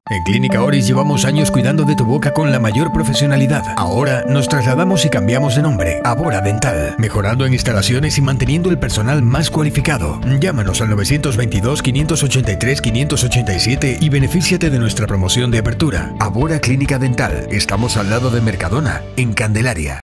En Clínica Oris llevamos años cuidando de tu boca con la mayor profesionalidad. Ahora nos trasladamos y cambiamos de nombre a Bora Dental, mejorando en instalaciones y manteniendo el personal más cualificado. Llámanos al 922-583-587 y benefíciate de nuestra promoción de apertura. Abora Clínica Dental. Estamos al lado de Mercadona, en Candelaria.